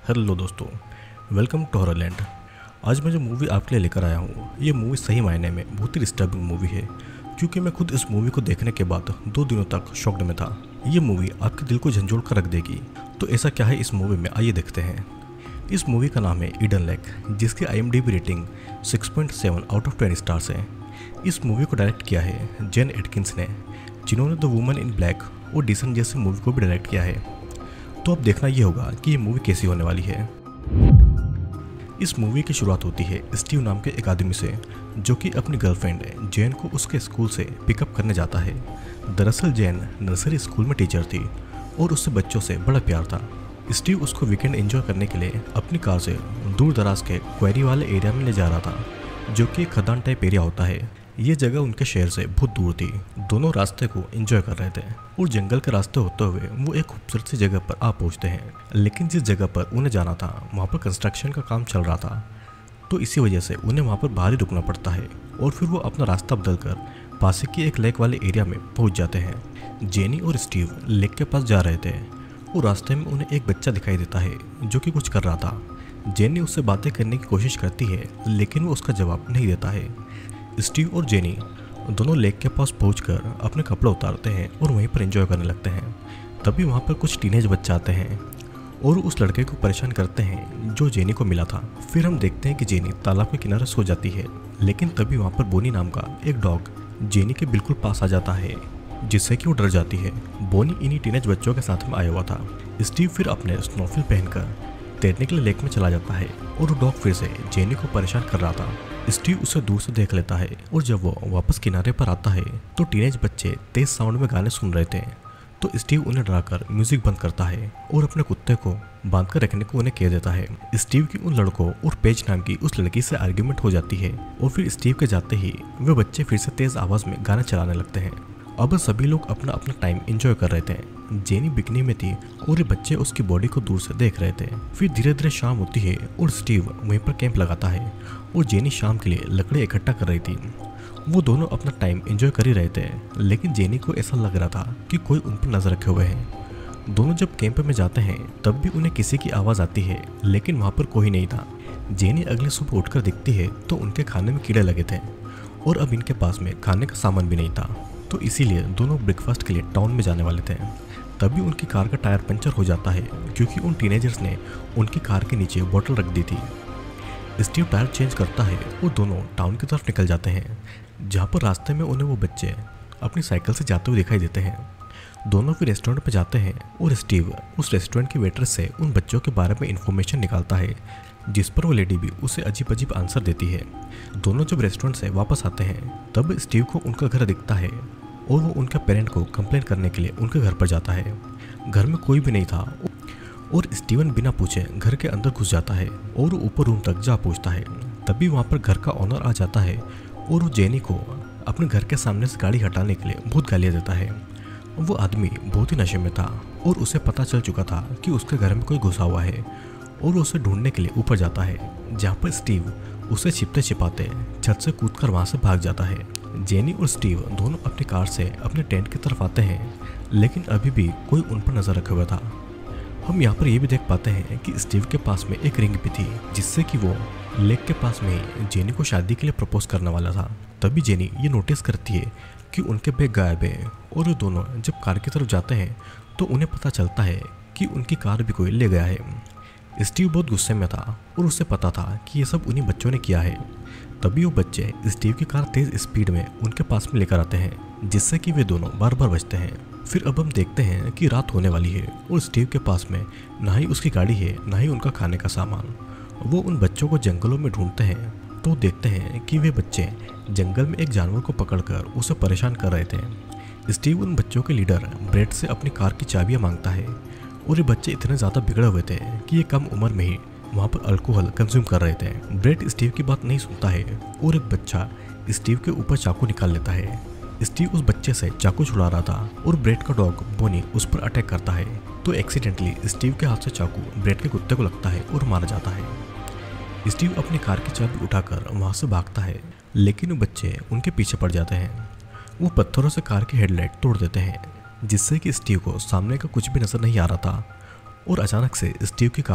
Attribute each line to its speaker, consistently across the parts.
Speaker 1: Hello दोस्तों, welcome to हॉररलैंड। आज मैं जो मूवी आपके लिए लेकर आया हूँ, ये मूवी सही मायने में बहुत ही डिस्टर्बिंग मूवी है, क्योंकि मैं खुद इस मूवी को देखने के बाद 2 दिनों तक शॉक्ड में था। ये मूवी आपके दिल को झंझोड़ कर रख देगी। तो ऐसा क्या है इस मूवी में, आइए देखते हैं। इस मूवी का नाम है ईडन लेक, जिसकी IMDb rating 6.7 out of 10 stars है। इस मूवी को डायरेक्ट किया है जेन एटकिंस ने, जिन्होंने द वुमन इन ब्लैक और डिसन जैसी मूवी को भी डायरेक्ट किया है। तो अब देखना ये होगा कि ये मूवी कैसी होने वाली है। इस मूवी की शुरुआत होती है स्टीव नाम के एक आदमी से, जो कि अपनी गर्लफ्रेंड जेन को उसके स्कूल से पिकअप करने जाता है। दरअसल जेन नर्सरी स्कूल में टीचर थी और उससे बच्चों से बड़ा प्यार था। स्टीव उसको वीकेंड एंजॉय करने के लिए अपनी कार से दूर दराज के क्वेरी वाले एरिया में ले जा रहा था, जो कि एक खदान टाइप एरिया होता है। ये जगह उनके शहर से बहुत दूर थी। दोनों रास्ते को एंजॉय कर रहे थे और जंगल के रास्ते होते हुए वो एक खूबसूरत सी जगह पर आ पहुंचते हैं। लेकिन जिस जगह पर उन्हें जाना था वहाँ पर कंस्ट्रक्शन का काम चल रहा था, तो इसी वजह से उन्हें वहाँ पर बाहर ही रुकना पड़ता है और फिर वो अपना रास्ता बदल कर पास की एक लेक वाले एरिया में पहुँच जाते हैं। जेनी और स्टीव लेक के पास जा रहे थे और रास्ते में उन्हें एक बच्चा दिखाई देता है जो कि कुछ कर रहा था। जेनी उससे बातें करने की कोशिश करती है, लेकिन वो उसका जवाब नहीं देता है। स्टीव और जेनी दोनों लेक के पास पहुंचकर अपने कपड़े उतारते हैं और वहीं पर एंजॉय करने लगते हैं। तभी वहां पर कुछ टीनेज बच्चे आते हैं और उस लड़के को परेशान करते हैं जो जेनी को मिला था। फिर हम देखते हैं कि जेनी तालाब के किनारे सो जाती है, लेकिन तभी वहां पर बोनी नाम का एक डॉग जेनी के बिल्कुल पास आ जाता है, जिससे कि वो डर जाती है। बोनी इन्हीं टीनेज बच्चों के साथ में आया हुआ था। स्टीव फिर अपने स्नोफिल पहनकर तैरने के लिए लेक में चला जाता है और वो डॉग फिर से जेनी को परेशान कर रहा था। स्टीव उसे दूर से देख लेता है और जब वो वापस किनारे पर आता है तो टीनेज बच्चे तेज साउंड में गाने सुन रहे थे। तो स्टीव उन्हें डराकर म्यूजिक बंद करता है और अपने कुत्ते को बांध कर रखने को उन्हें कह देता है। स्टीव की उन लड़कों और पेज नाम की उस लड़की से आर्ग्यूमेंट हो जाती है और फिर स्टीव के जाते ही वे बच्चे फिर से तेज आवाज में गाने चलाने लगते हैं। अब सभी लोग अपना अपना टाइम एंजॉय कर रहे थे। जेनी बिकनी में थी और ये बच्चे उसकी बॉडी को दूर से देख रहे थे। फिर धीरे धीरे शाम होती है और स्टीव वहीं पर कैंप लगाता है और जेनी शाम के लिए लकड़ी इकट्ठा कर रही थी। वो दोनों अपना टाइम एंजॉय कर ही रहे थे, लेकिन जेनी को ऐसा लग रहा था कि कोई उन पर नजर रखे हुए है। दोनों जब कैंप में जाते हैं तब भी उन्हें किसी की आवाज़ आती है, लेकिन वहाँ पर कोई नहीं था। जेनी अगली सुबह उठकर दिखती है तो उनके खाने में कीड़े लगे थे और अब इनके पास में खाने का सामान भी नहीं था, तो इसीलिए दोनों ब्रेकफास्ट के लिए टाउन में जाने वाले थे। तभी उनकी कार का टायर पंचर हो जाता है, क्योंकि उन टीनेजर्स ने उनकी कार के नीचे बोतल रख दी थी। स्टीव टायर चेंज करता है और दोनों टाउन की तरफ निकल जाते हैं, जहाँ पर रास्ते में उन्हें वो बच्चे अपनी साइकिल से जाते हुए दिखाई देते हैं। दोनों फिर रेस्टोरेंट पर जाते हैं और स्टीव उस रेस्टोरेंट की वेट्रेस से उन बच्चों के बारे में इंफॉर्मेशन निकालता है, जिस पर वो लेडी भी उसे अजीब अजीब आंसर देती है। दोनों जब रेस्टोरेंट से वापस आते हैं तब स्टीव को उनका घर दिखता है और वो उनके पेरेंट को कंप्लेन करने के लिए उनके घर पर जाता है। घर में कोई भी नहीं था और स्टीवन बिना पूछे घर के अंदर घुस जाता है और वो ऊपर रूम तक जा पहुंचता है। तभी वहाँ पर घर का ओनर आ जाता है और वो जेनी को अपने घर के सामने से गाड़ी हटाने के लिए बहुत गालियाँ देता है। वो आदमी बहुत ही नशे में था और उसे पता चल चुका था कि उसके घर में कोई घुसा हुआ है और वो उसे ढूंढने के लिए ऊपर जाता है, जहाँ पर स्टीव उसे छिपते छिपाते छत से कूदकर वहाँ से भाग जाता है। जेनी और स्टीव दोनों अपनी कार से अपने टेंट की तरफ आते हैं, लेकिन अभी भी कोई उन पर नजर रखे हुआ था। हम यहाँ पर यह भी देख पाते हैं कि स्टीव के पास में एक रिंग भी थी, जिससे कि वो लेक के पास में ही जेनी को शादी के लिए प्रपोज करने वाला था। तभी जेनी ये नोटिस करती है कि उनके बैग गायब है और वो दोनों जब कार की तरफ जाते हैं तो उन्हें पता चलता है कि उनकी कार भी कोई ले गया है। स्टीव बहुत गुस्से में था और उसे पता था कि ये सब उन्हीं बच्चों ने किया है। तभी वो बच्चे स्टीव की कार तेज स्पीड में उनके पास में लेकर आते हैं, जिससे कि वे दोनों बार बार बचते हैं। फिर अब हम देखते हैं कि रात होने वाली है और स्टीव के पास में ना ही उसकी गाड़ी है ना ही उनका खाने का सामान। वो उन बच्चों को जंगलों में ढूंढते हैं तो देखते हैं कि वे बच्चे जंगल में एक जानवर को पकड़कर उसे परेशान कर रहे थे। स्टीव उन बच्चों के लीडर ब्रेड से अपनी कार की चाबियां मांगता है और ये बच्चे इतने ज़्यादा बिगड़े हुए थे कि ये कम उम्र में ही वहाँ पर अल्कोहल कंज्यूम कर रहे थे। ब्रेड स्टीव की बात नहीं सुनता है और एक बच्चा स्टीव के ऊपर चाकू निकाल लेता है। स्टीव उस बच्चे से चाकू छुड़ा रहा था और ब्रेड का डॉग बोनी उस पर अटैक करता है, तो एक्सीडेंटली स्टीव के हाथ से चाकू ब्रेड के कुत्ते को लगता है और मारा जाता है। स्टीव अपनी कार की चाबी उठाकर वहाँ से भागता है, लेकिन वो बच्चे उनके पीछे पड़ जाते हैं। वो पत्थरों से कार की हेडलाइट तोड़ देते हैं, जिससे कि स्टीव को सामने का कुछ भी नजर नहीं आ रहा था और अचानक से स्टीव की कार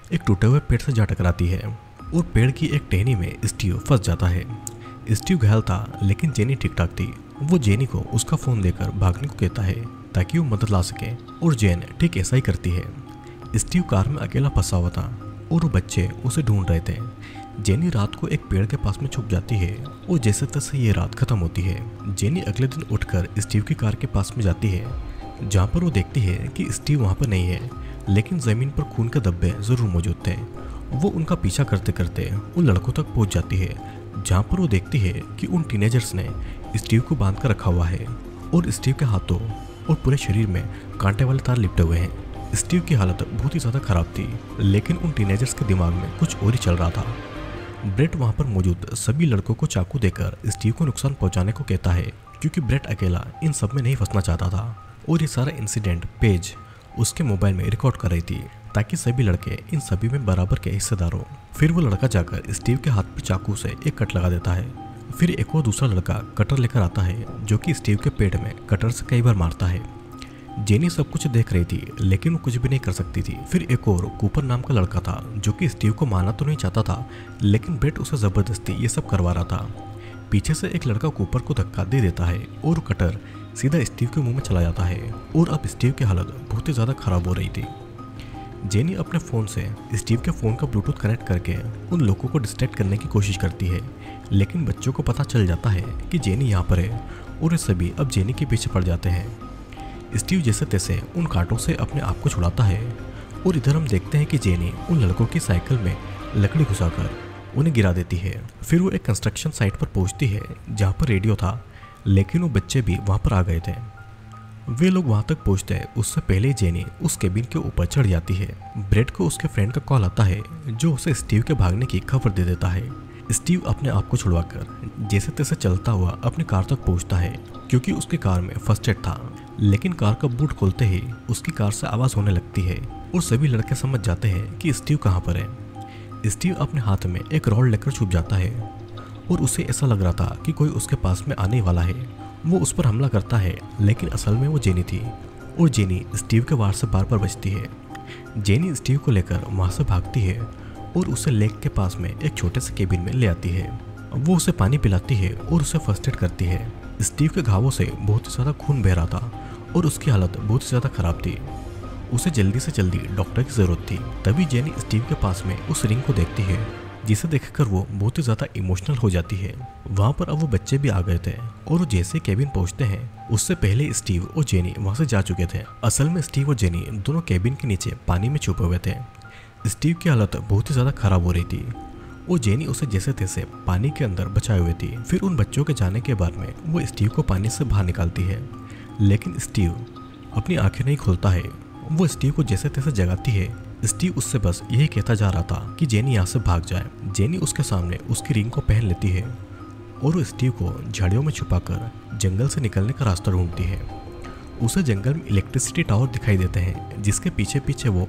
Speaker 1: एक टूटे हुए पेड़ से जा टकराती है और पेड़ की एक टहनी में स्टीव फंस जाता है। स्टीव घायल था लेकिन जेनी ठीक ठाक थी। वो जेनी को उसका फोन देकर भागने को कहता है ताकि वो मदद ला सके और जेन ठीक ऐसा ही करती है। स्टीव कार में अकेला फंसा हुआ था और वो बच्चे उसे ढूंढ रहे थे। जेनी रात को एक पेड़ के पास में छुप जाती है और जैसे तैसे ये रात खत्म होती है। जेनी अगले दिन उठकर स्टीव की कार के पास में जाती है जहाँ पर वो देखती है कि स्टीव वहाँ पर नहीं है, लेकिन ज़मीन पर खून के धब्बे ज़रूर मौजूद थे। वो उनका पीछा करते करते उन लड़कों तक पहुँच जाती है जहाँ पर वो देखती है कि उन टीनेजर्स ने स्टीव को बांध कर रखा हुआ है और स्टीव के हाथों और पूरे शरीर में कांटे वाले तार लिपटे हुए हैं। स्टीव की हालत बहुत ही ज़्यादा खराब थी, लेकिन उन टीनेजर्स के दिमाग में कुछ और ही चल रहा था। ब्रेट वहाँ पर मौजूद सभी लड़कों को चाकू देकर स्टीव को नुकसान पहुँचाने को कहता है, क्योंकि ब्रेट अकेला इन सब में नहीं फंसना चाहता था। और ये सारा इंसिडेंट पेज उसके मोबाइल में रिकॉर्ड कर रही थी ताकि सभी लड़के इन सभी में बराबर के हिस्सेदार हो। फिर वो लड़का जाकर स्टीव के हाथ पर चाकू से एक कट लगा देता है। फिर एक और दूसरा लड़का कटर लेकर आता है जो कि स्टीव के पेट में कटर से कई बार मारता है। जेनी सब कुछ देख रही थी लेकिन वो कुछ भी नहीं कर सकती थी। फिर एक और कूपर नाम का लड़का था जो कि स्टीव को मारना तो नहीं चाहता था, लेकिन ब्रेट उसे ज़बरदस्ती ये सब करवा रहा था। पीछे से एक लड़का कूपर को धक्का दे देता है और कटर सीधा स्टीव के मुंह में चला जाता है और अब स्टीव की हालत बहुत ही ज़्यादा खराब हो रही थी। जेनी अपने फ़ोन से स्टीव के फ़ोन का ब्लूटूथ कनेक्ट करके उन लोगों को डिस्ट्रैक्ट करने की कोशिश करती है, लेकिन बच्चों को पता चल जाता है कि जेनी यहाँ पर है और वे सभी अब जेनी के पीछे पड़ जाते हैं। स्टीव जैसे तैसे उन कांटों से अपने आप को छुड़ाता है और इधर हम देखते हैं कि जेनी उन लड़कों की साइकिल में लकड़ी घुसाकर उन्हें गिरा देती है। फिर वो एक कंस्ट्रक्शन साइट पर पहुँचती है जहाँ पर रेडियो था, लेकिन वो बच्चे भी वहाँ पर आ गए थे। वे लोग वहाँ तक पहुँचते हैं उससे पहले जेनी उस केबिन के ऊपर चढ़ जाती है। ब्रेट को उसके फ्रेंड का कॉल आता है जो उसे स्टीव के भागने की खबर दे देता है। स्टीव अपने आप को छुड़वाकर जैसे तैसे चलता हुआ अपनी कार तक पहुँचता है, क्योंकि उसकी कार में फर्स्ट एड था। लेकिन कार का बूट खोलते ही उसकी कार से आवाज़ होने लगती है और सभी लड़के समझ जाते हैं कि स्टीव कहाँ पर है। स्टीव अपने हाथ में एक रॉड लेकर छुप जाता है और उसे ऐसा लग रहा था कि कोई उसके पास में आने वाला है। वो उस पर हमला करता है, लेकिन असल में वो जेनी थी और जेनी स्टीव के वार से बार बार बचती है। जेनी स्टीव को लेकर वहाँ से भागती है और उसे लेक के पास में एक छोटे से केबिन में ले आती है। वो उसे पानी पिलाती है और उसे फर्स्ट एड करती है। स्टीव के घावों से बहुत ही ज़्यादा खून बह रहा था और उसकी हालत बहुत ही ज़्यादा ख़राब थी। उसे जल्दी से जल्दी डॉक्टर की ज़रूरत थी। तभी जेनी स्टीव के पास में उस रिंग को देखती है, जिसे देखकर वो बहुत ही ज़्यादा इमोशनल हो जाती है। वहाँ पर अब वो बच्चे भी आ गए थे और वो जैसे केबिन पहुँचते हैं उससे पहले स्टीव और जेनी वहाँ से जा चुके थे। असल में स्टीव और जेनी दोनों केबिन के नीचे पानी में छुपे हुए थे। स्टीव की हालत बहुत ही ज़्यादा खराब हो रही थी और जेनी उसे जैसे तैसे पानी के अंदर बचाए हुए थी। फिर उन बच्चों के जाने के बाद में वो स्टीव को पानी से बाहर निकालती है, लेकिन स्टीव अपनी आंखें नहीं खोलता है। वो स्टीव को जैसे तैसे जगाती है। स्टीव उससे बस यही कहता जा रहा था कि जेनी यहाँ से भाग जाए। जेनी उसके सामने उसकी रिंग को पहन लेती है और वो स्टीव को झाड़ियों में छुपाकर जंगल से निकलने का रास्ता ढूंढती है। उसे जंगल में इलेक्ट्रिसिटी टावर दिखाई देते हैं जिसके पीछे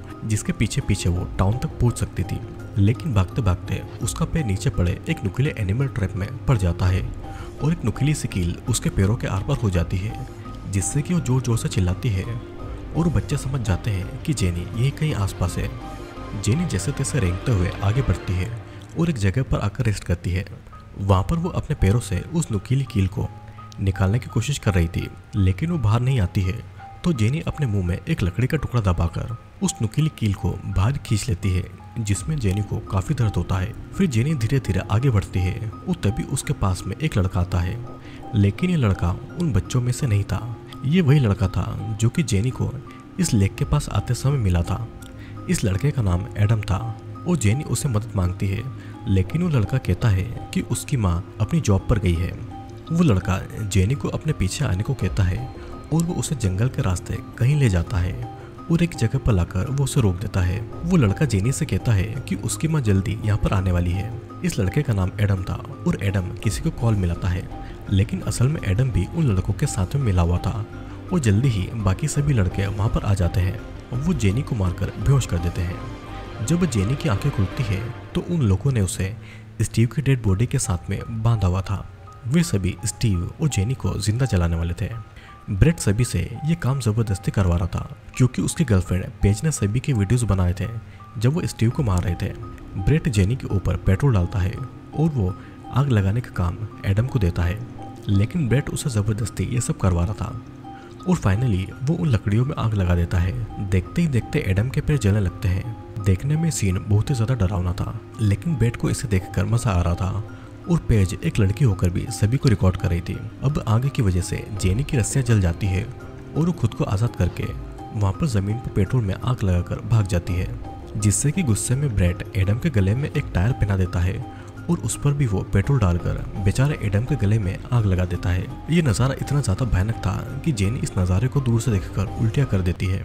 Speaker 1: पीछे वो टाउन तक पहुंच सकती थी, लेकिन भागते भागते उसका पैर नीचे पड़े एक नुकीले एनिमल ट्रैप में पड़ जाता है और एक नुकीली सी कील उसके पैरों के आर पार हो जाती है, जिससे कि वो जोर जोर से चिल्लाती है और बच्चे समझ जाते हैं कि जेनी यही कहीं आसपास है। जेनी जैसे तैसे रेंगते हुए आगे बढ़ती है और एक जगह पर आकर रेस्ट करती है। वहाँ पर वो अपने पैरों से उस नुकीली कील को निकालने की कोशिश कर रही थी, लेकिन वो बाहर नहीं आती है। तो जेनी अपने मुंह में एक लकड़ी का टुकड़ा दबाकर उस नुकीली कील को बाहर खींच लेती है, जिसमें जेनी को काफ़ी दर्द होता है। फिर जेनी धीरे धीरे आगे बढ़ती है और तभी उसके पास में एक लड़का आता है, लेकिन ये लड़का उन बच्चों में से नहीं था। ये वही लड़का था जो कि जेनी को इस लेक के पास आते समय मिला था। इस लड़के का नाम एडम था और जेनी उसे मदद मांगती है, लेकिन वो लड़का कहता है कि उसकी माँ अपनी जॉब पर गई है। वो लड़का जेनी को अपने पीछे आने को कहता है और वो उसे जंगल के रास्ते कहीं ले जाता है और एक जगह पर लाकर वो उसे रोक देता है। वो लड़का जेनी से कहता है कि उसकी माँ जल्दी यहाँ पर आने वाली है। इस लड़के का नाम एडम था और एडम किसी को कॉल मिलाता है, लेकिन असल में एडम भी उन लड़कों के साथ में मिला हुआ था और जल्दी ही बाकी सभी लड़के वहाँ पर आ जाते हैं और वो जेनी को मारकर बेहोश कर देते हैं। जब जेनी की आंखें खुलती है तो उन लोगों ने उसे स्टीव की डेड बॉडी के साथ में बांधा हुआ था। वे सभी स्टीव और जेनी को जिंदा जलाने वाले थे। ब्रेट सभी से ये काम ज़बरदस्ती करवा रहा था क्योंकि उसकी गर्लफ्रेंड पेज ने सभी के वीडियोस बनाए थे जब वो स्टीव को मार रहे थे। ब्रेट जेनी के ऊपर पेट्रोल डालता है और वो आग लगाने का काम एडम को देता है, लेकिन ब्रेट उसे ज़बरदस्ती ये सब करवा रहा था और फाइनली वो उन लकड़ियों में आग लगा देता है। देखते ही देखते एडम के पैर जलने लगते हैं। देखने में सीन बहुत ही ज़्यादा डरावना था, लेकिन ब्रेट को इसे देखकर मज़ा आ रहा था और पेज एक लड़की होकर भी सभी को रिकॉर्ड कर रही थी। अब आग की वजह से जेनी की रस्सियाँ जल जाती है और वो खुद को आज़ाद करके वहाँ पर ज़मीन पर पेट्रोल में आग लगाकर भाग जाती है, जिससे कि गुस्से में ब्रेट एडम के गले में एक टायर पहना देता है और उस पर भी वो पेट्रोल डालकर बेचारे एडम के गले में आग लगा देता है। ये नज़ारा इतना ज़्यादा भयानक था कि जेनी इस नज़ारे को दूर से देखकर उल्टियाँ कर देती है।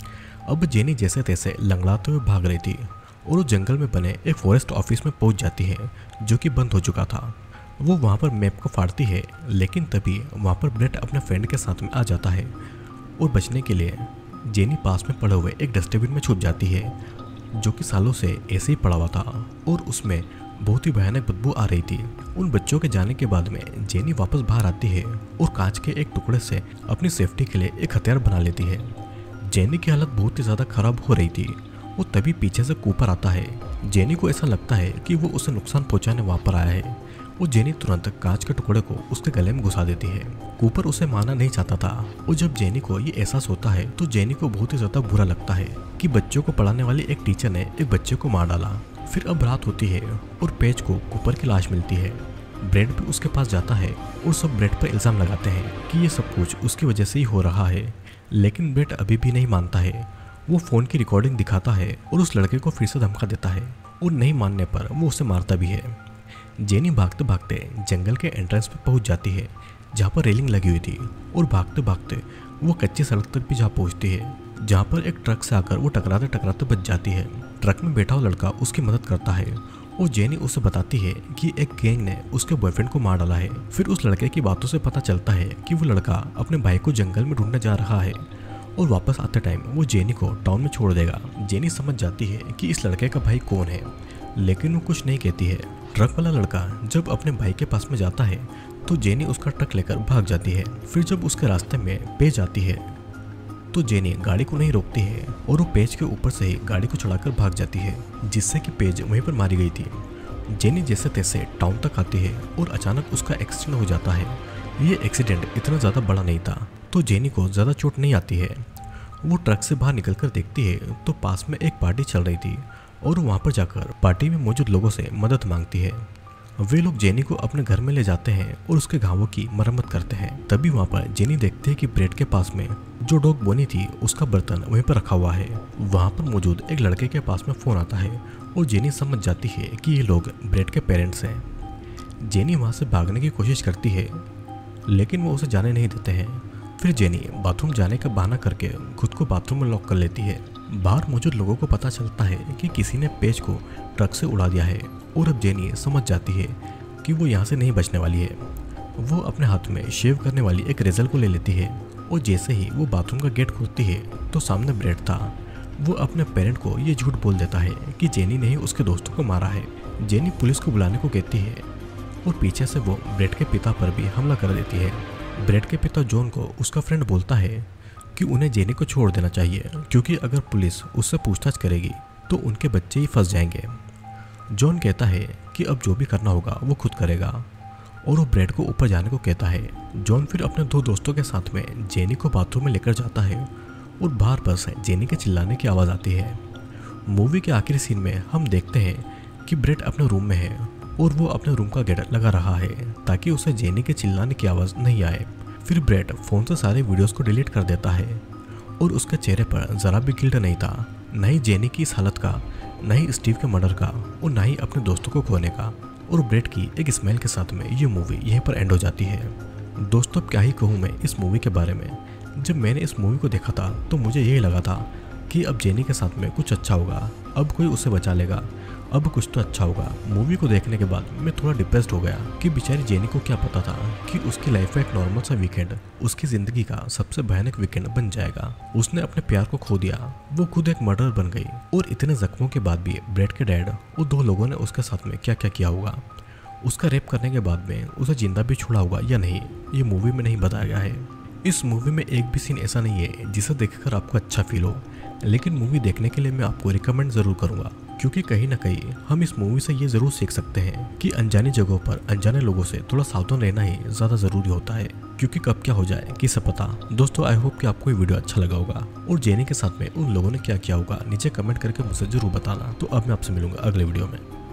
Speaker 1: अब जेनी जैसे तैसे लंगड़ाते हुए भाग रही थी और वो जंगल में बने एक फॉरेस्ट ऑफिस में पहुंच जाती है जो कि बंद हो चुका था। वो वहाँ पर मैप को फाड़ती है, लेकिन तभी वहाँ पर ब्रेट अपने फ्रेंड के साथ में आ जाता है और बचने के लिए जेनी पास में पड़े हुए एक डस्टबिन में छुप जाती है जो कि सालों से ऐसे ही पड़ा हुआ था और उसमें बहुत ही भयानक बदबू आ रही थी। उन बच्चों के जाने के बाद में जेनी वापस बाहर आती है और कांच के एक टुकड़े से अपनी सेफ्टी के लिए एक हथियार बना लेती है। जेनी की हालत बहुत ही ज़्यादा खराब हो रही थी और तभी पीछे से कूपर आता है। जेनी को ऐसा लगता है कि वो उसे नुकसान पहुंचाने वहाँ पर आया है और जेनी तुरंत कांच के टुकड़े को उसके गले में घुसा देती है। कूपर उसे मारना नहीं चाहता था और जब जेनी को ये एहसास होता है तो जेनी को बहुत ही ज़्यादा बुरा लगता है कि बच्चों को पढ़ाने वाली एक टीचर ने एक बच्चे को मार डाला। फिर अब रात होती है और पेज को कूपर की लाश मिलती है। ब्रेट भी उसके पास जाता है और सब ब्रेट पर इल्ज़ाम लगाते हैं कि ये सब कुछ उसकी वजह से ही हो रहा है, लेकिन ब्रेट अभी भी नहीं मानता है। वो फ़ोन की रिकॉर्डिंग दिखाता है और उस लड़के को फिर से धमका देता है और नहीं मानने पर वो उसे मारता भी है। जेनी भागते भागते जंगल के एंट्रेंस पर पहुंच जाती है जहाँ पर रेलिंग लगी हुई थी और भागते भागते वो कच्ची सड़क तक भी जा पहुँचती है जहाँ पर एक ट्रक से आकर वो टकराते टकराते बच जाती है। ट्रक में बैठा हुआ लड़का उसकी मदद करता है और जेनी उसे बताती है कि एक गैंग ने उसके बॉयफ्रेंड को मार डाला है। फिर उस लड़के की बातों से पता चलता है कि वो लड़का अपने भाई को जंगल में ढूंढने जा रहा है और वापस आते टाइम वो जेनी को टाउन में छोड़ देगा। जेनी समझ जाती है कि इस लड़के का भाई कौन है, लेकिन वो कुछ नहीं कहती है। ट्रक वाला लड़का जब अपने भाई के पास में जाता है तो जेनी उसका ट्रक लेकर भाग जाती है। फिर जब उसके रास्ते में पेज आती है तो जेनी गाड़ी को नहीं रोकती है और वो पेज के ऊपर से ही गाड़ी को चढ़ाकर भाग जाती है, जिससे कि पेज वहीं पर मारी गई थी। जेनी जैसे तैसे टाउन तक आती है और अचानक उसका एक्सीडेंट हो जाता है। ये एक्सीडेंट इतना ज़्यादा बड़ा नहीं था तो जेनी को ज़्यादा चोट नहीं आती है। वो ट्रक से बाहर निकलकर देखती है तो पास में एक पार्टी चल रही थी और वहाँ पर जाकर पार्टी में मौजूद लोगों से मदद मांगती है। वे लोग जेनी को अपने घर में ले जाते हैं और उसके घावों की मरम्मत करते हैं। तभी वहाँ पर जेनी देखती है कि ब्रेड के पास में जो डॉग बोनी थी उसका बर्तन वहीं पर रखा हुआ है। वहाँ पर मौजूद एक लड़के के पास में फ़ोन आता है और जेनी समझ जाती है कि ये लोग ब्रेड के पेरेंट्स हैं। जेनी वहाँ से भागने की कोशिश करती है, लेकिन वो उसे जाने नहीं देते हैं। फिर जेनी बाथरूम जाने का बहाना करके खुद को बाथरूम में लॉक कर लेती है। बाहर मौजूद लोगों को पता चलता है कि किसी ने पेज को ट्रक से उड़ा दिया है और अब जेनी समझ जाती है कि वो यहाँ से नहीं बचने वाली है। वो अपने हाथ में शेव करने वाली एक रेजर को ले लेती है और जैसे ही वो बाथरूम का गेट खोलती है तो सामने ब्रेड था। वो अपने पेरेंट को ये झूठ बोल देता है कि जेनी ने ही उसके दोस्तों को मारा है। जेनी पुलिस को बुलाने को कहती है और पीछे से वो ब्रेड के पिता पर भी हमला कर देती है। ब्रेड के पिता जॉन को उसका फ्रेंड बोलता है कि उन्हें जेनी को छोड़ देना चाहिए क्योंकि अगर पुलिस उससे पूछताछ करेगी तो उनके बच्चे ही फंस जाएंगे। जॉन कहता है कि अब जो भी करना होगा वो खुद करेगा और वो ब्रेड को ऊपर जाने को कहता है। जॉन फिर अपने दो दोस्तों के साथ में जेनी को बाथरूम में लेकर जाता है और बाहर पर से जेनी के चिल्लाने की आवाज़ आती है। मूवी के आखिरी सीन में हम देखते हैं कि ब्रेड अपने रूम में है और वो अपने रूम का गेट लगा रहा है ताकि उसे जेनी के चिल्लाने की आवाज़ नहीं आए। फिर ब्रेड फ़ोन से सारे वीडियोस को डिलीट कर देता है और उसके चेहरे पर ज़रा भी गिल्ट नहीं था, न ही जेनी की इस हालत का, न ही स्टीव के मर्डर का और न ही अपने दोस्तों को खोने का। और ब्रेड की एक स्माइल के साथ में ये मूवी यहीं पर एंड हो जाती है। दोस्तों अब क्या ही कहूँ मैं इस मूवी के बारे में। जब मैंने इस मूवी को देखा था तो मुझे यही लगा था कि अब जेनी के साथ में कुछ अच्छा होगा, अब कोई उसे बचा लेगा, अब कुछ तो अच्छा होगा। मूवी को देखने के बाद मैं थोड़ा डिप्रेस्ड हो गया कि बेचारी जेनी को क्या पता था कि उसकी लाइफ का एक नॉर्मल सा वीकेंड उसकी ज़िंदगी का सबसे भयानक वीकेंड बन जाएगा। उसने अपने प्यार को खो दिया, वो खुद एक मर्डर बन गई और इतने जख्मों के बाद भी ब्रेड के डैड और दो लोगों ने उसके साथ में क्या क्या किया होगा, उसका रेप करने के बाद में उसे जिंदा भी छोड़ा होगा या नहीं, ये मूवी में नहीं बताया गया है। इस मूवी में एक भी सीन ऐसा नहीं है जिसे देखकर आपको अच्छा फील हो, लेकिन मूवी देखने के लिए मैं आपको रिकमेंड ज़रूर करूँगा, क्योंकि कहीं ना कहीं हम इस मूवी से ये ज़रूर सीख सकते हैं कि अनजानी जगहों पर अनजाने लोगों से थोड़ा सावधान रहना ही ज़्यादा ज़रूरी होता है, क्योंकि कब क्या हो जाए किसे पता। दोस्तों, आई होप कि आपको ये वीडियो अच्छा लगा होगा और जेनी के साथ में उन लोगों ने क्या किया होगा नीचे कमेंट करके मुझसे ज़रूर बताना। तो अब मैं आपसे मिलूंगा अगले वीडियो में।